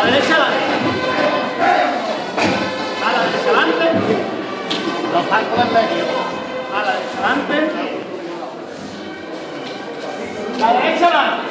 derecha adelante. A la derecha adelante. Los zancos del medio. A la derecha adelante. La derecha adelante.